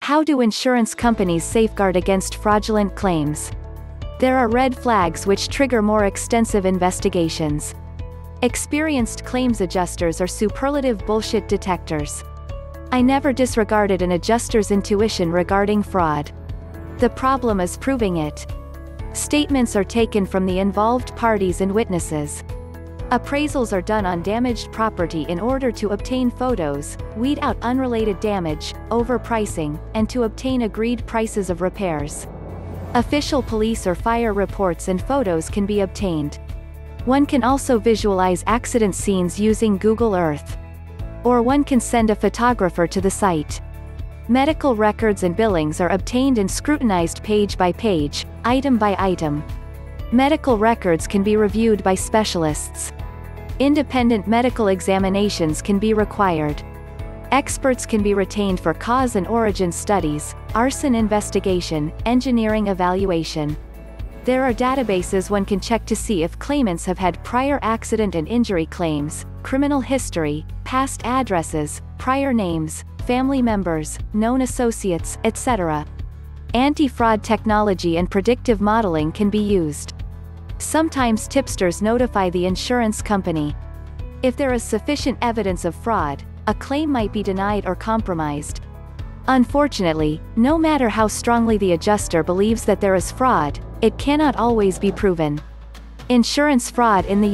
How do insurance companies safeguard against fraudulent claims? There are red flags which trigger more extensive investigations. Experienced claims adjusters are superlative bullshit detectors. I never disregarded an adjuster's intuition regarding fraud. The problem is proving it. Statements are taken from the involved parties and witnesses. Appraisals are done on damaged property in order to obtain photos, weed out unrelated damage, overpricing, and to obtain agreed prices of repairs. Official police or fire reports and photos can be obtained. One can also visualize accident scenes using Google Earth. Or one can send a photographer to the site. Medical records and billings are obtained and scrutinized page by page, item by item. Medical records can be reviewed by specialists. Independent medical examinations can be required. Experts can be retained for cause and origin studies, arson investigation, engineering evaluation. There are databases one can check to see if claimants have had prior accident and injury claims, criminal history, past addresses, prior names, family members, known associates, etc. Anti-fraud technology and predictive modeling can be used. Sometimes tipsters notify the insurance company. If there is sufficient evidence of fraud, a claim might be denied or compromised. Unfortunately, no matter how strongly the adjuster believes that there is fraud, it cannot always be proven. Insurance fraud in the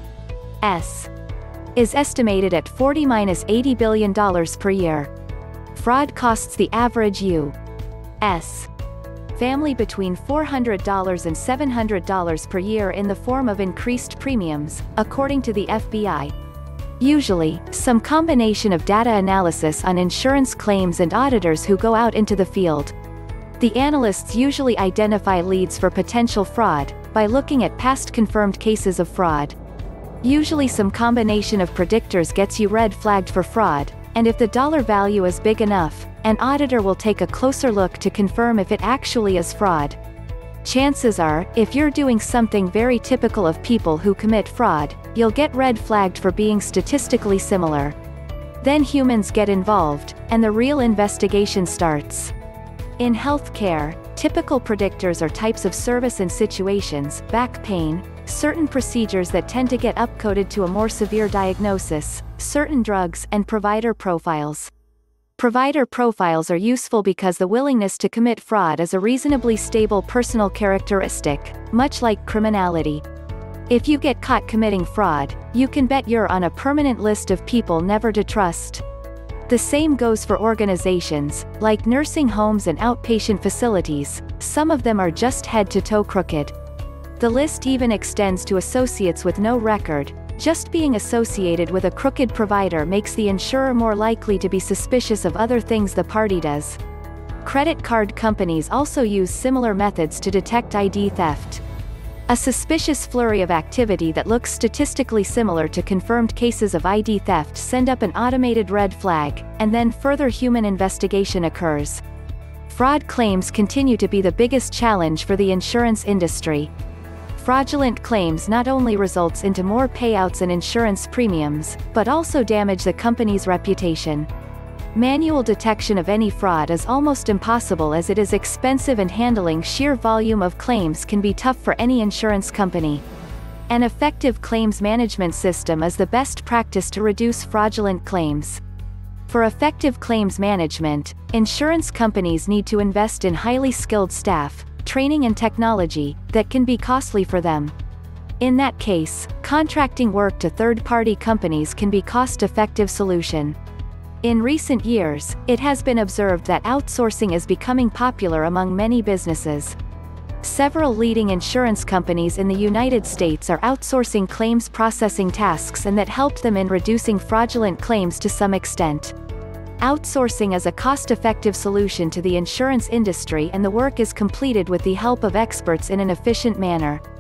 U.S. is estimated at $40–80 billion per year. Fraud costs the average U.S. family between $400 and $700 per year in the form of increased premiums, according to the FBI. Usually, some combination of data analysis on insurance claims and auditors who go out into the field. The analysts usually identify leads for potential fraud by looking at past confirmed cases of fraud. Usually some combination of predictors gets you red flagged for fraud, and if the dollar value is big enough, an auditor will take a closer look to confirm if it actually is fraud. Chances are, if you're doing something very typical of people who commit fraud, you'll get red flagged for being statistically similar. Then humans get involved, and the real investigation starts. In healthcare, typical predictors are types of service and situations, back pain, certain procedures that tend to get upcoded to a more severe diagnosis, certain drugs, and provider profiles. Provider profiles are useful because the willingness to commit fraud is a reasonably stable personal characteristic, much like criminality. If you get caught committing fraud, you can bet you're on a permanent list of people never to trust. The same goes for organizations, like nursing homes and outpatient facilities. Some of them are just head-to-toe crooked. The list even extends to associates with no record. Just being associated with a crooked provider makes the insurer more likely to be suspicious of other things the party does. Credit card companies also use similar methods to detect ID theft. A suspicious flurry of activity that looks statistically similar to confirmed cases of ID theft send up an automated red flag, and then further human investigation occurs. Fraud claims continue to be the biggest challenge for the insurance industry. Fraudulent claims not only results into more payouts and insurance premiums, but also damage the company's reputation. Manual detection of any fraud is almost impossible as it is expensive and handling sheer volume of claims can be tough for any insurance company. An effective claims management system is the best practice to reduce fraudulent claims. For effective claims management, insurance companies need to invest in highly skilled staff, training and technology, that can be costly for them. In that case, contracting work to third-party companies can be a cost-effective solution. In recent years, it has been observed that outsourcing is becoming popular among many businesses. Several leading insurance companies in the United States are outsourcing claims processing tasks and that helped them in reducing fraudulent claims to some extent. Outsourcing is a cost-effective solution to the insurance industry and the work is completed with the help of experts in an efficient manner.